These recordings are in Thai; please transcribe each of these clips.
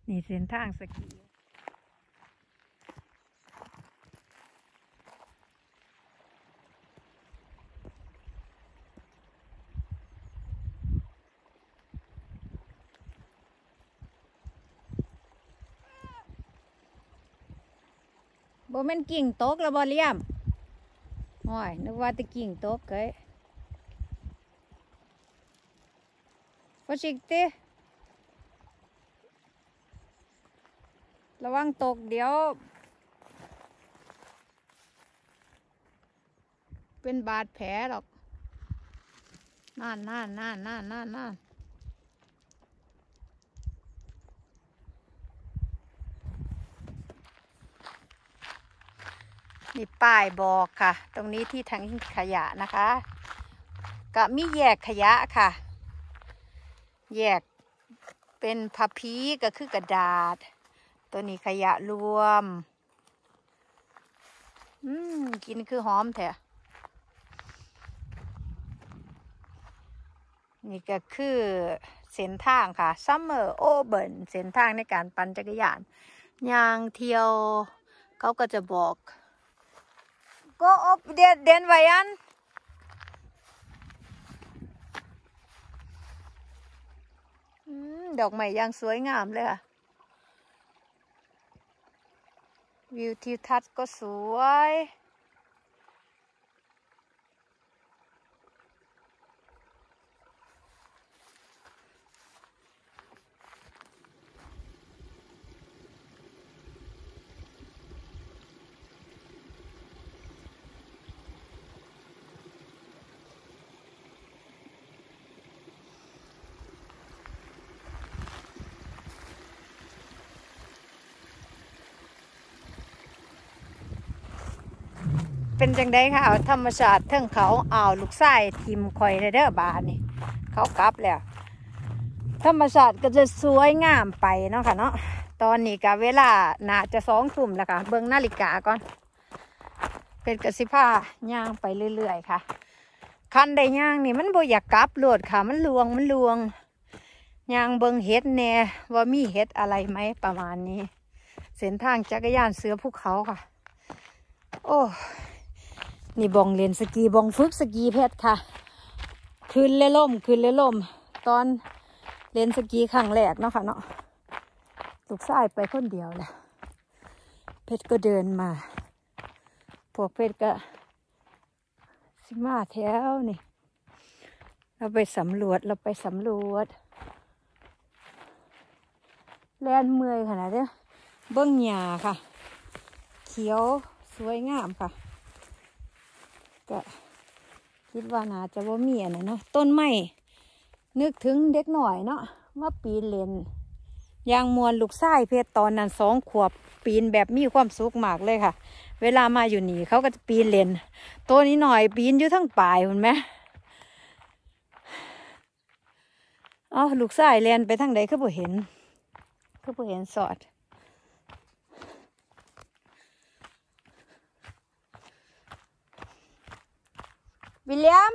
นี่เส้นทางสกีบ่แม่นกิ่งตกแล้วบ่เลี่ยมโอ้ยนึกว่าจะกิ่งตกเอ้ยFörsiktig ระวังตกเดี๋ยวเป็นบาดแผลหรอกนั่นนี่ป้ายบอกค่ะตรงนี้ที่ถังขยะนะคะก็มีแยกขยะค่ะแยกเป็นพับพีก็คือกระดาษตัวนี้ขยะรวมกินคือหอมแท้นี่ก็คือเส้นทางค่ะซัมเมอร์โอเบิร์นเส้นทางในการปั่นจักรยานย่างเที่ยวเขาก็จะบอกก็อบเดนไว้อันดอกไม้ย่างสวยงามเลยค่ะวิวทิวทัศน์ก็สวยเป็นจังได้ค่ะธรรมชาติเทิงเขาลูกไส้ทิมคอยเด้อบานนี่เขากลับแล้วธรรมชาติก็จะสวยงามไปเนาะค่ะเนาะตอนนี้ก็เวลาน่าจะ2 ทุ่มแล้วค่ะเบิ่งนาฬิกาก่อนเป็นกสิผ้าย่างไปเรื่อยๆค่ะคันได้ย่างนี่มันบ่อยากกลับโลดค่ะมันลวงย่างเบิ่งเห็ดแน่ว่ามีเห็ดอะไรไหมประมาณนี้เส้นทางจักรยานเสือภูเขาค่ะโอ้นี่บองเล่นสกีบองฝึกสกีเพชรค่ะขึ้นเลยล่มตอนเล่นสกีครั้งแรกเนาะค่ะเนาะลูกชายไปคนเดียวแหละเพชรก็เดินมาพวกเพชรก็สิมาแถวนี่เราไปสำรวจแล่นเมื่อยขนาดนี้เบิ้งหญ้าค่ะเขียวสวยงามค่ะก็คิดว่าน่าจะว่ามีอะไรเนาะต้นไม้นึกถึงเด็กหน่อยเนาะว่าปีนเล่นยางมวนลูกชายเพชรตอนนั้น2 ขวบปีนแบบมีความสุขมากเลยค่ะเวลามาอยู่นี่เขาก็จะปีนเล่นตัวนี้หน่อยปีนอยู่ทั้งปลายเห็นไหมลูกชายเล่นไปทางใดก็บ่เห็นสอดวิลเลียม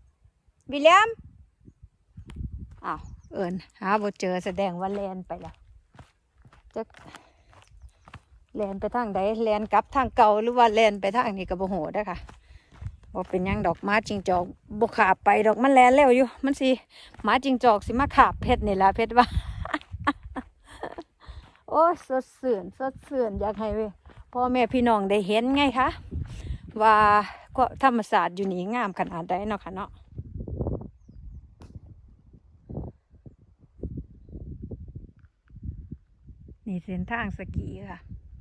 เอิญหาบ่เจอแสดงว่าแลนไปแล้วจะแลนไปทางใดแลนกลับทางเก่าหรือว่าแลนไปทางนี้ก็บ่ฮู้เด้อค่ะบ่เป็นหยังดอกม้าจิงจอกบ่ขาบไปดอกมันแลนแล้วอยู่มันสิม้าจิงจอกสิมาขาบเพชรนี่ล่ะเพชรว่า โอ้สดชื่นอยากให้พ่อแม่พี่น้องได้เห็นไงคะว่าธรรมศาสตร์อยู่นี่งามขนาดใดเนาะค่ะเนาะนี่เส้นทางสกีค่ะ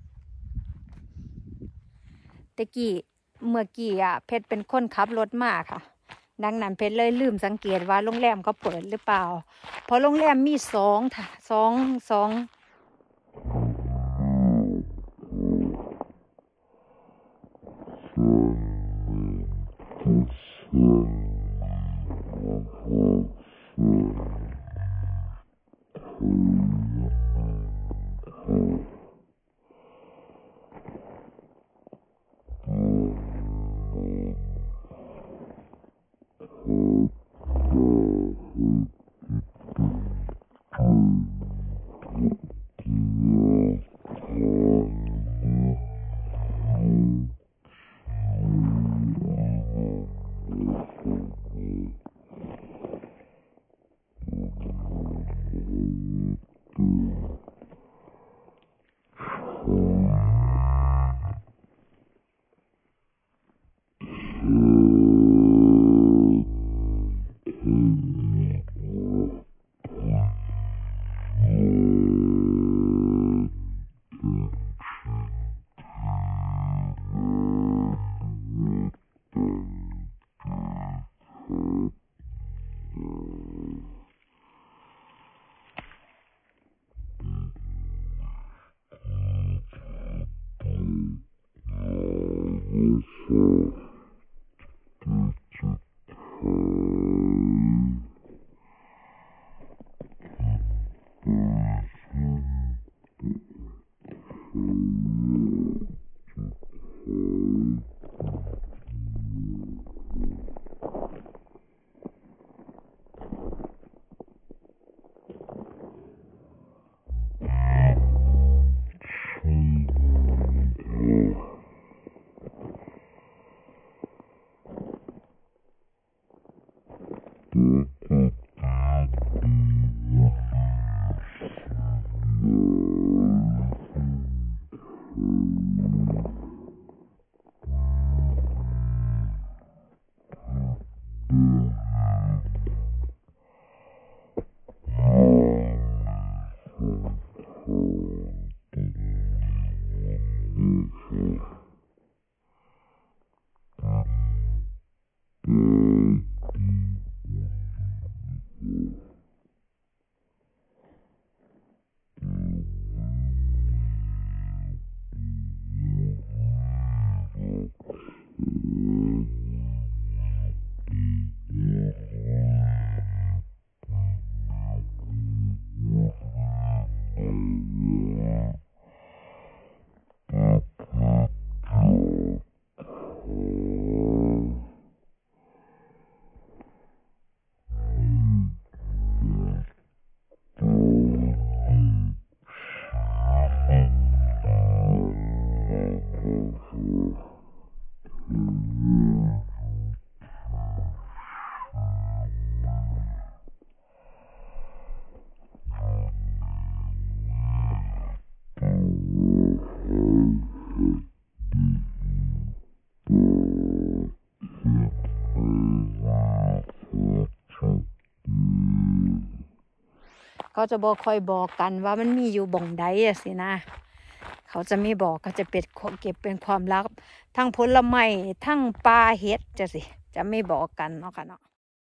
เมื่อกี้เพชรเป็นคนขับรถมาค่ะดังนั้นเพชรเลยลืมสังเกตว่าโรงแรมเขาเปิดหรือเปล่าเพราะโรงแรมมีสองเขาจะบอกคอยบอกกันว่ามันมีอยู่บ่งใดอะสินะเขาจะไม่บอกเขาจะเก็บเป็นความลับทั้งผลไม้ทั้งปลาเห็ดจะไม่บอกกันเนาะค่ะเนาะ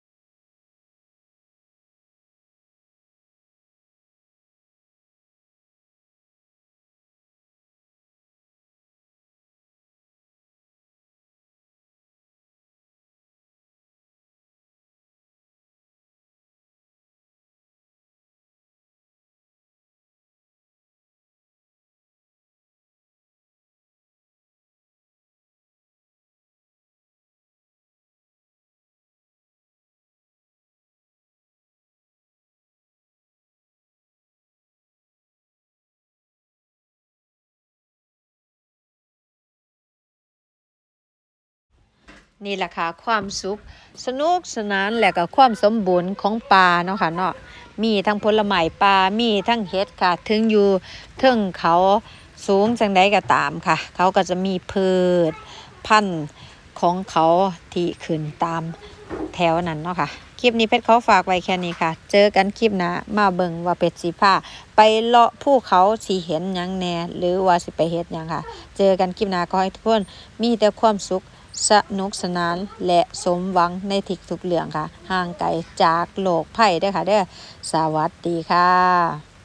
นี่แหละค่ะความสุขสนุกสนานและก็ความสมบูรณ์ของปลาเนาะค่ะเนาะมีทั้งผลไม้ปลามีทั้งเห็ดค่ะถึงอยู่ถึงเขาสูงจังใดก็ตามค่ะเขาก็จะมีพืชพันธุ์ของเขาที่ขึ้นตามแถวนั้นเนาะค่ะคลิปนี้เพชรเขาฝากไว้แค่นี้ค่ะเจอกันคลิปหน้ามาเบิ่งว่าเป็ดสีผ้าไปเลาะภูเขาสีเห็นหยังแน่หรือว่าสิไปเฮ็ดหยังค่ะเจอกันคลิปหน้าขอให้ทุกคนมีแต่ความสุขสนุกสนานและสมหวังในทุกเรื่องค่ะห่างไกลจากโลกภัยเด้อค่ะเด้อสวัสดีค่ะ